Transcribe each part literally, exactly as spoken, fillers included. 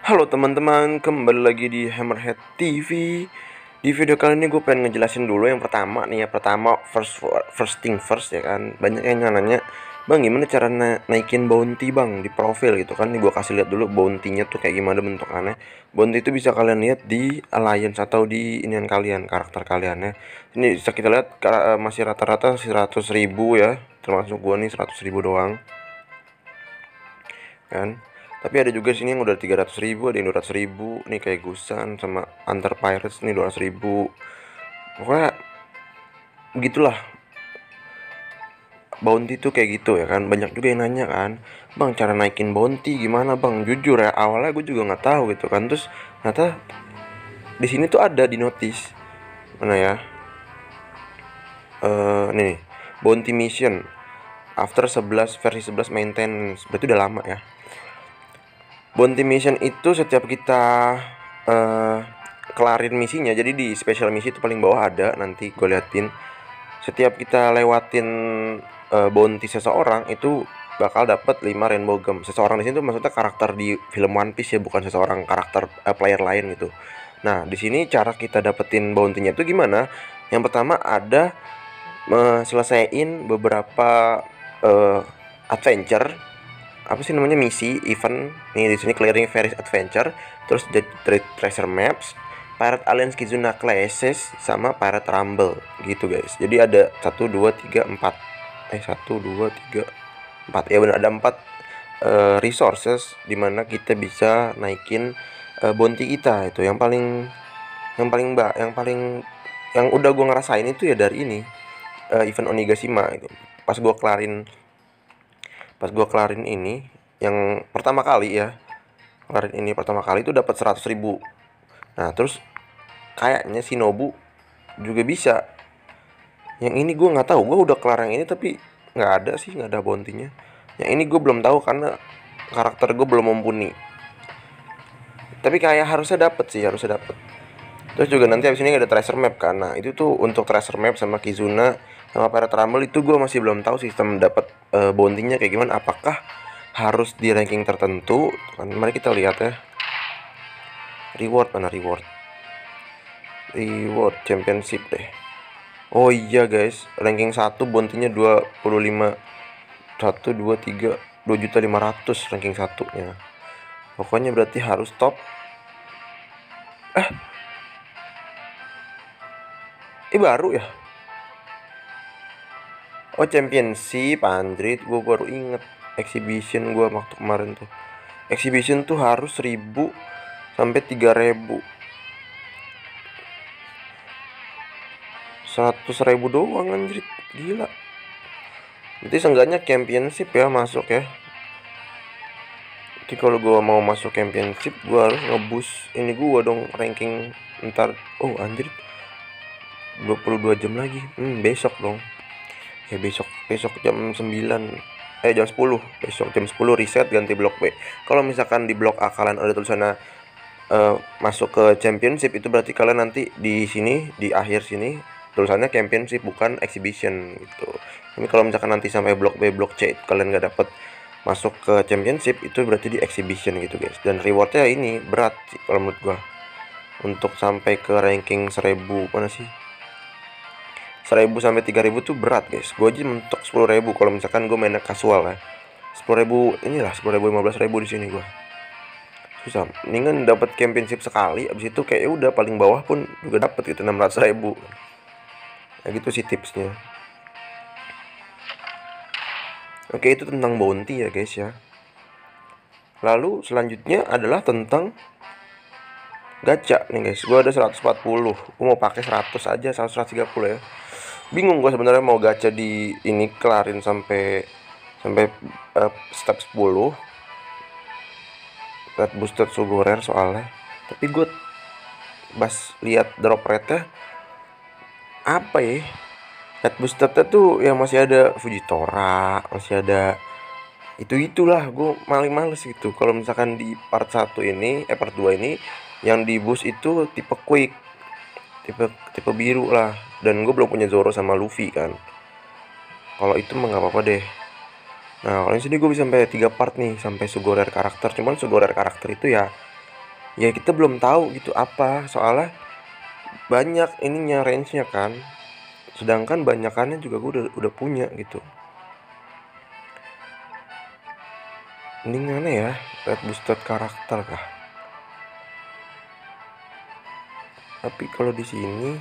Halo teman-teman, kembali lagi di Hammerhead T V. Di video kali ini gue pengen ngejelasin dulu yang pertama nih ya. Pertama, first first thing first ya kan. Banyak yang nanya, "Bang, gimana cara na naikin bounty bang di profil gitu kan?" Nih gue kasih lihat dulu bounty-nya tuh kayak gimana bentukannya. Bounty itu bisa kalian lihat di alliance atau di inian kalian, karakter kalian ya. Ini bisa kita lihat masih rata-rata seratus ribu ya. Termasuk gue nih seratus ribu doang. Kan? Tapi ada juga sini yang udah tiga ratus ribu, ada yang dua ratus ribu. Nih kayak Gusan sama Hunter Pirates nih dua ratus ribu. Pokoknya begitulah. Bounty tuh kayak gitu ya kan. Banyak juga yang nanya kan, "Bang, cara naikin bounty gimana bang?" Jujur ya, awalnya gue juga nggak tahu gitu kan. Terus ternyata di sini tuh ada di notice. Mana ya? Eh nih, bounty mission after sebelas versi sebelas maintenance. Berarti udah lama ya. Bounty mission itu setiap kita uh, kelarin misinya, jadi di special misi itu paling bawah ada, nanti gue liatin. Setiap kita lewatin uh, bounty seseorang itu bakal dapat lima rainbow gem. Seseorang di sini tuh maksudnya karakter di film One Piece ya, bukan seseorang karakter uh, player lain gitu. Nah, di sini cara kita dapetin bounty-nya itu gimana? Yang pertama ada uh, selesaiin beberapa uh, adventure, apa sih namanya, misi event nih. Di sini clearing various adventure, terus the treasure maps, Pirate Alliance Kizuna classes, sama Pirate Rumble gitu guys. Jadi ada satu dua tiga empat eh satu dua tiga empat ya, benar ada empat uh, resources dimana kita bisa naikin uh, bounty kita. Itu yang paling yang paling mbak yang paling yang udah gue ngerasain itu ya dari ini, uh, event Onigashima itu. Pas gue kelarin pas gue kelarin ini yang pertama kali ya, kelarin ini pertama kali itu dapat seratus ribu. Nah terus kayaknya Shinobu juga bisa. Yang ini gue nggak tahu, gue udah kelar yang ini tapi nggak ada sih, nggak ada bounty-nya. Yang ini gue belum tahu karena karakter gue belum mumpuni, tapi kayak harusnya dapet sih, harusnya dapet. Terus juga nanti abis ini ada treasure map kan. Nah itu tuh untuk treasure map sama Kizuna sama Pirate Rumble itu gue masih belum tahu sistem dapat uh, bounty-nya kayak gimana. Apakah harus di ranking tertentu kan? Mari kita lihat ya. Reward, mana reward? Reward championship deh. Oh iya guys, ranking satu bounty-nya dua puluh lima. satu dua tiga dua juta lima ratus ranking satunya. Pokoknya berarti harus top. Eh Ini baru ya? Oh, championship Android, gue baru inget. Exhibition gue waktu kemarin tuh. Exhibition tuh harus seribu sampai tiga ribu. seratus ribu doang anjir, gila. Berarti seenggaknya championship ya masuk ya. Jadi kalau gue mau masuk championship, gue harus ngebus ini gue dong ranking ntar. Oh anjir, dua puluh dua jam lagi. Hmm, besok dong. Ya besok, besok jam sembilan. Eh jam sepuluh. Besok jam sepuluh reset ganti blok B. Kalau misalkan di blok A kalian ada tulisannya uh, masuk ke championship, itu berarti kalian nanti di sini, di akhir sini tulisannya championship bukan exhibition gitu. Ini kalau misalkan nanti sampai blok B, blok C kalian nggak dapet masuk ke championship, itu berarti di exhibition gitu guys. Dan rewardnya ini berat sih kalau menurut gua. Untuk sampai ke ranking seribu mana sih, seribu sampai tiga ribu tuh berat guys. Gue aja mentok sepuluh ribu kalau misalkan gue mainnya casual ya. Sepuluh ribu inilah, sepuluh ribu, lima belas ribu di sini gue. Susah. Mendingan dapat championship sekali, abis itu kayak udah paling bawah pun juga dapat gitu enam ratus ribu. Nah gitu sih tipsnya. Oke, itu tentang bounty ya guys ya. Lalu selanjutnya adalah tentang gacha nih guys. Gue ada seratus empat puluh. Gue mau pakai seratus aja, seratus tiga puluh ya. Bingung gue sebenarnya mau gacha di ini kelarin sampai sampai uh, step sepuluh. Red boosted sugo rare soalnya. Tapi gue pas lihat drop rate-nya apa ya? Red boostednya tuh yang masih ada Fujitora, masih ada itu-itulah. Gue maling males gitu. Kalau misalkan di part satu ini, eh part dua ini yang di boost itu tipe quick, tipe tipe biru lah. Dan gue belum punya Zoro sama Luffy kan. Kalau itu mah nggak apa-apa deh. Nah kalau di sini gue bisa sampai tiga part nih, sampai sugo rare karakter. Cuman sugo rare karakter itu ya ya kita belum tahu gitu apa, soalnya banyak ininya range-nya kan, sedangkan banyakannya juga gue udah udah punya gitu. Ini mana ya, red boosted karakter kah? Tapi kalau di sini,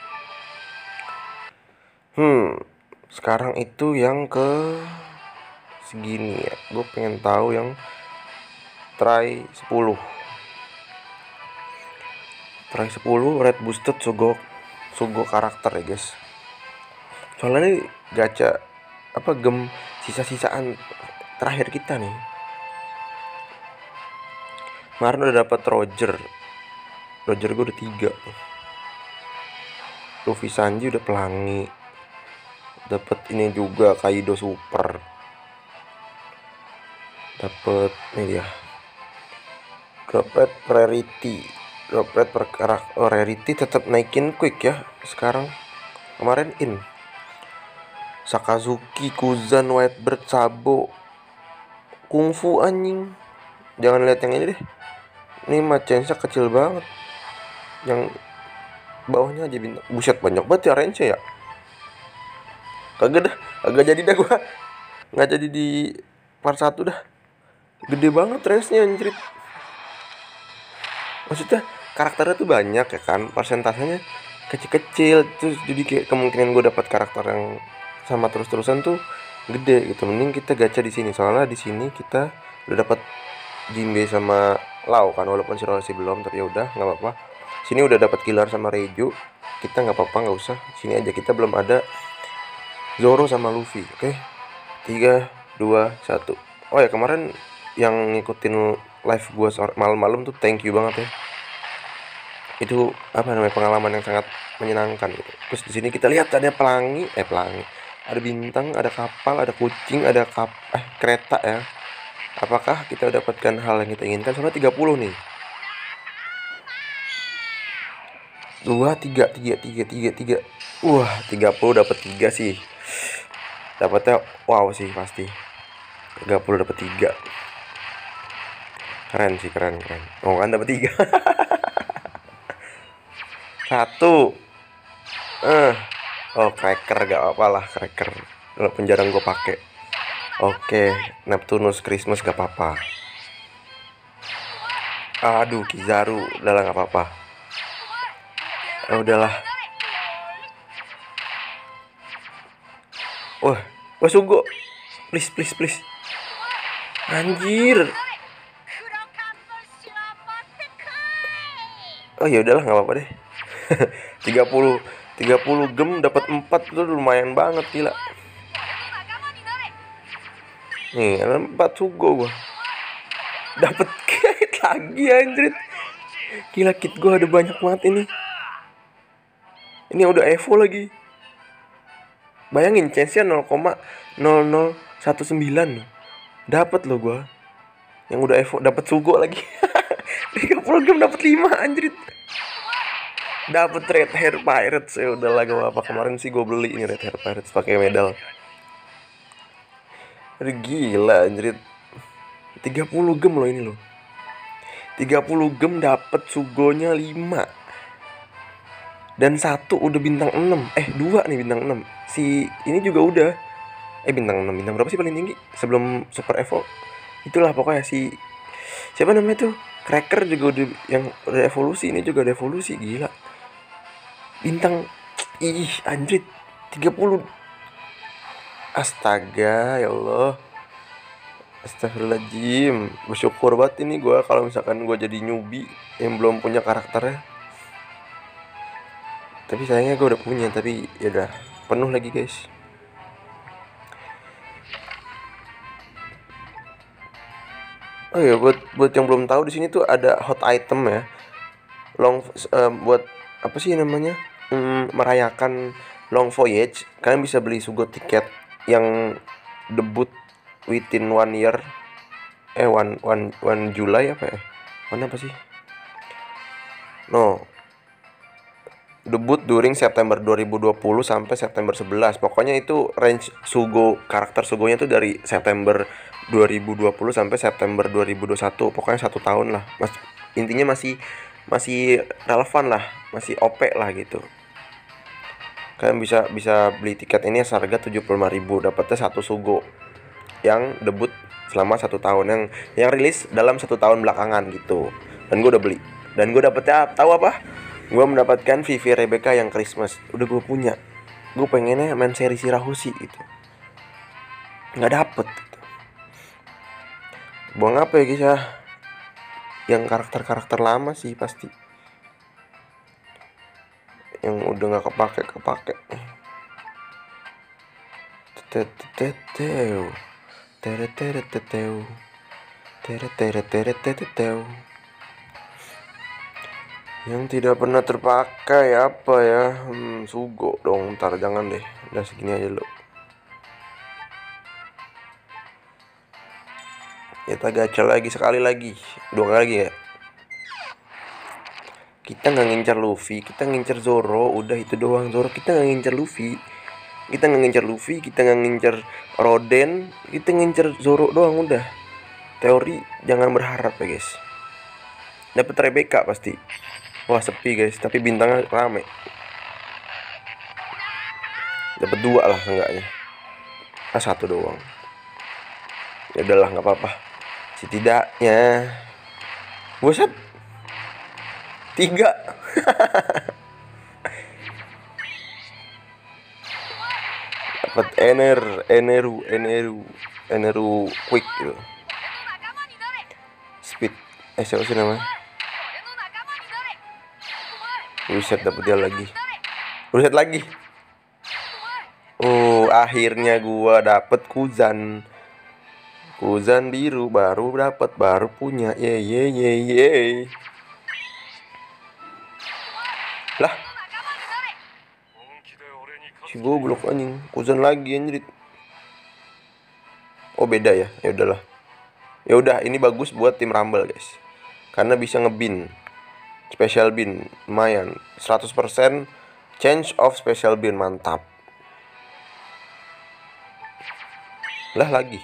hmm, sekarang itu yang ke segini ya. Gue pengen tahu yang try sepuluh. Try sepuluh red boosted Sugo Sugo karakter ya guys. Soalnya ini gacha apa gem sisa-sisaan terakhir kita nih. Kemarin udah dapat Roger. Roger gue udah tiga. Luffy Sanji udah pelangi. Dapat ini juga Kaido super. Dapat ini dia. Drop rate rarity. Drop rate per karakter oh, rarity tetap naikin quick ya sekarang. Kemarin in. Sakazuki, Kuzan, Whitebird, Sabo, Kungfu anjing. Jangan lihat yang ini deh. Ini mah chance-nya kecil banget. Yang bawahnya aja bintang. Buset banyak banget ya range ya. Kagak dah, agak jadi dah gua. Nggak jadi di part satu dah. Gede banget range-nya anjir. Maksudnya karakternya tuh banyak ya kan, persentasenya kecil-kecil, terus jadi kayak kemungkinan gue dapat karakter yang sama terus-terusan tuh gede gitu. Mending kita gacha di sini, soalnya di sini kita udah dapat Jinbe sama Lau kan, walaupun si Rossi belum, tapi ya udah nggak apa-apa. Sini udah dapat Killer sama Reju, kita nggak apa-apa, nggak usah sini aja, kita belum ada Zoro sama Luffy. Oke, tiga dua satu. Oh ya, kemarin yang ngikutin live gue malam-malam tuh thank you banget ya. Itu apa namanya, pengalaman yang sangat menyenangkan gitu. Terus di sini kita lihat ada pelangi, eh pelangi, ada bintang, ada kapal, ada kucing, ada kap, eh kereta ya. Apakah kita dapatkan hal yang kita inginkan? Soalnya tiga puluh nih. Dua, tiga, tiga, tiga, tiga, tiga. Wah, tiga puluh dapat tiga sih. Dapatnya wow sih pasti. tiga puluh dapat tiga. Keren sih, keren, keren. Oh kan dapat tiga. Satu. Eh. Oh, cracker gak apa lah, cracker. Walaupun jarang gue pakai. Oke, Neptunus Christmas gak apa-apa. Aduh, Kizaru, udahlah gak apa-apa. Oh, udahlah. Wah, wah Sugo. Please, please, please. Anjir. Oh ya udahlah nggak apa-apa deh. tiga puluh tiga puluh gem dapat empat tuh lumayan banget, gila. Nih, ada empat Sugo gua. Dapat kit lagi anjir. Gila, kit gua ada banyak banget ini. Ini udah Evo lagi. Bayangin chance-nya nol koma nol nol satu sembilan. Dapat lo gua. Yang udah Evo dapat Sugo lagi. tiga puluh gem dapat lima anjir. Dapat Red Hair Pirates, ya udah lah gak apa-apa. Kemarin sih gue beli ini Red Hair Pirates pakai medal. Aduh gila anjir. tiga puluh gem loh ini loh. tiga puluh gem dapat Sugonya lima. Dan satu udah bintang enam. Eh dua nih bintang enam. Si ini juga udah. Eh bintang enam, bintang berapa sih paling tinggi sebelum Super Evo? Itulah pokoknya si siapa namanya tuh? Cracker juga udah yang udah evolusi, ini juga ada evolusi, gila. Bintang ih anjir tiga puluh. Astaga ya Allah. Astagfirullahaladzim. Bersyukur banget ini gue kalau misalkan gue jadi newbie yang belum punya karakternya. Tapi sayangnya gue udah punya, tapi ya udah penuh lagi guys. Oh ya, buat buat yang belum tahu di sini tuh ada hot item ya. Long uh, buat apa sih namanya? Hmm, merayakan long voyage, kalian bisa beli Sugo tiket yang debut within one year. Eh one one one July apa ya? Mana apa sih? No. Debut during September dua ribu dua puluh sampai September sebelas. Pokoknya itu range Sugo, karakter Sugonya tuh dari September dua ribu dua puluh sampai September dua ribu dua puluh satu. Pokoknya satu tahun lah. Mas intinya masih masih relevan lah, masih O P lah gitu. Kalian bisa bisa beli tiket ini seharga tujuh puluh lima ribu, dapatnya satu Sugo yang debut selama satu tahun, yang yang rilis dalam satu tahun belakangan gitu. Dan gue udah beli, dan gue dapetnya tahu apa? Gue mendapatkan Vivi Rebecca yang Christmas. Udah gue punya. Gue pengennya main seri Shirahoshi gitu, nggak dapet gitu. Buang apa ya guys ya? Yang karakter-karakter lama sih pasti, yang udah nggak kepake kepake. Teteteteu, tereteteteu, tereteteteteu. Yang tidak pernah terpakai apa ya? Hmm, Sugo dong. Ntar jangan deh, udah segini aja lo. Kita gacha lagi sekali lagi, dua kali lagi ya. Kita nggak ngincar Luffy, kita ngincar Zoro, udah itu doang. Zoro kita nggak ngincar Luffy, kita nggak ngincar Luffy, kita nggak ngincar Roden, kita ngincar Zoro doang udah. Teori jangan berharap ya guys. Dapat Rebecca pasti. Wah sepi guys, tapi bintangnya rame. Dapat dua lah seenggaknya. Ah satu doang. Ya udahlah nggak apa-apa. Setidaknya, buset, tiga. Dapat Ener, Eneru, Eneru, Eneru quick gitu. Speed, eh siapa sih namanya? Buset, dapat dia lagi. Buset lagi. Oh, akhirnya gua dapet Kuzan. Kuzan biru baru dapat, baru punya. Ye ye ye ye. Lah. Si goblok anjing. Kuzan lagi anjir. Oh, beda ya. Ya udahlah. Ya udah, ini bagus buat tim Rumble, guys. Karena bisa ngebin. Special bin lumayan. seratus persen change of special bin, mantap. Lah lagi.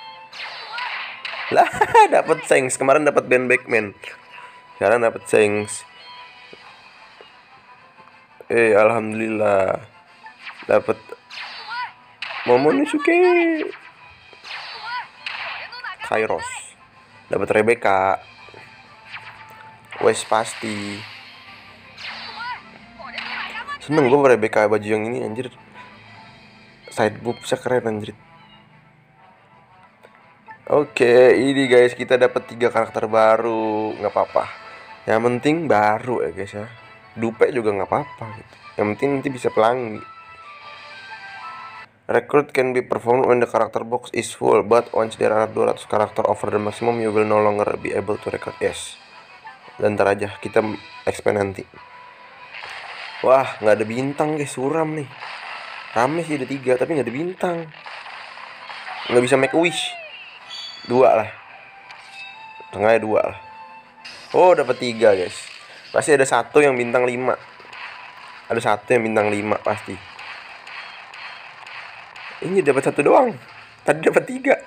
Lah dapat Sengs, kemarin dapat Ben Beckman, sekarang dapat Sengs. Eh alhamdulillah dapat Momonosuke, Kairos, dapat Rebecca, wes pasti. Seneng gue Rebecca baju yang ini anjir, side boobsnya keren anjir. Oke, ini guys kita dapat tiga karakter baru, nggak apa-apa. Yang penting baru ya guys ya. Dupe juga nggak apa-apa gitu. Yang penting nanti bisa pelangi. Recruit can be performed when the character box is full, but once there are two hundred karakter over the maximum, you will no longer be able to recruit. Yes. Dan ntar aja kita expand nanti. Wah, nggak ada bintang guys, suram nih. Rame sih ada tiga, tapi nggak ada bintang. Nggak bisa make a wish. Dua lah, tengahnya dua lah. Oh dapat tiga guys. Pasti ada satu yang bintang lima. Ada satu yang bintang lima pasti. Ini dapat satu doang. Tadi dapat tiga.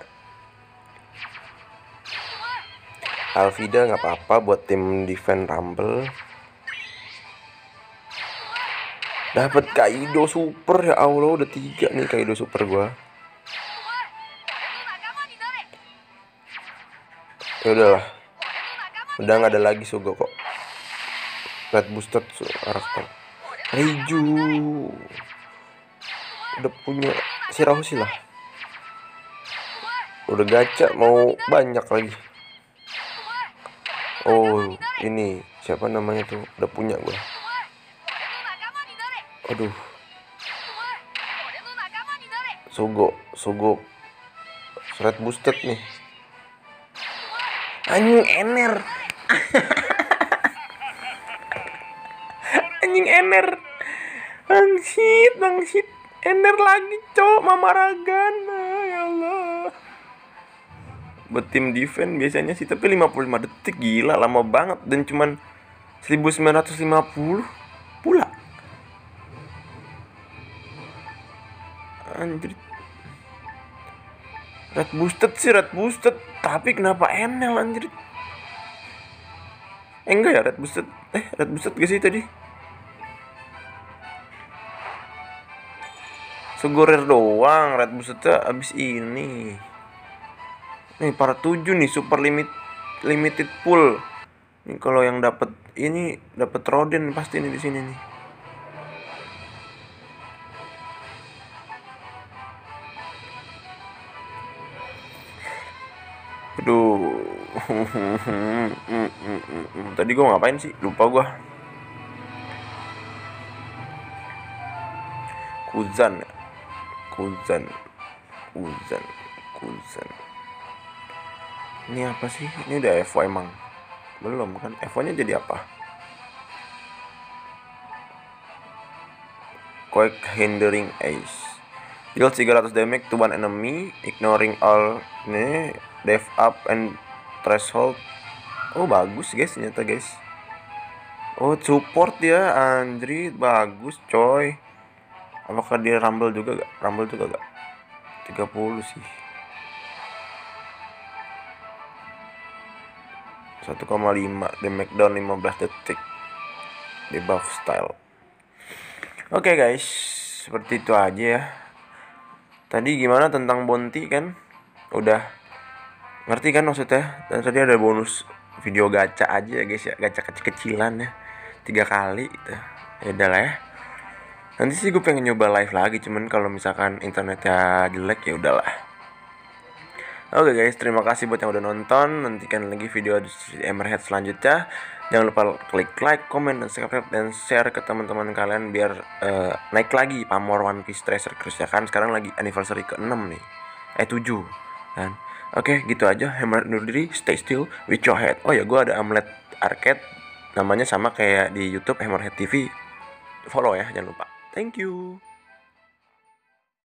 Alvida nggak apa-apa buat tim defend Rumble. Dapat Kaido super, ya Allah udah tiga nih Kaido super gua. Ya udahlah, udah nggak ada lagi Sugo kok. Red boosted karakter Reiju udah punya Shirahoshi lah. Udah gacha mau banyak lagi. Oh ini siapa namanya tuh, udah punya gue. Aduh, Sugo, Sugo red boosted nih. Anjing Ener. Anjing Ener. Bangsit, bangsit. Ener lagi, cok. Mama Ragana, ya Allah. Buat tim defense biasanya sih, tapi lima puluh lima detik, gila lama banget, dan cuman seribu sembilan ratus lima puluh pula. Anjir. Red boosted sih, red boosted, tapi kenapa Enel anjir? Eh enggak ya, red boosted. Eh red boosted gak sih tadi? Segorer doang, red boostednya abis ini. Nih para tujuh nih, super limit limited pool. Nih kalau yang dapat ini dapat Roden pasti nih di sini nih. Aduh. Tadi gua ngapain sih? Lupa gua. Kuzan. Kuzan. Kuzan. Kuzan. Ini apa sih? Ini udah Evo emang. Belum kan? Evo-nya jadi apa? Quake Hindering Ace. Deals tiga ratus damage to one enemy, ignoring all nih, dev up and threshold. Oh bagus guys, ternyata guys. Oh support ya, Andri bagus coy. Apakah dia rumble juga gak? Rumble juga gak? tiga puluh sih. satu koma lima damage down lima belas detik. Debuff style. Oke okay guys, seperti itu aja ya. Tadi gimana tentang bounty kan? Udah ngerti kan maksudnya? Dan tadi ada bonus video gacha aja guys ya, gacha kecil-kecilan ya, tiga kali gitu. Ya udah lah ya. Nanti sih gue pengen nyoba live lagi, cuman kalau misalkan internetnya jelek ya udahlah. Oke okay guys, terima kasih buat yang udah nonton. Nantikan lagi video di Hammerhead selanjutnya. Jangan lupa klik like, comment, dan subscribe, dan share ke teman-teman kalian biar uh, naik lagi pamor One Piece Treasure Cruise ya kan. Sekarang lagi anniversary ke enam nih. Eh tujuh kan. Oke, okay, gitu aja. Hammerhead undur diri, stay still with your head. Oh ya, gue ada Amulet Arcade. Namanya sama kayak di YouTube Hammerhead T V. Follow ya, jangan lupa. Thank you.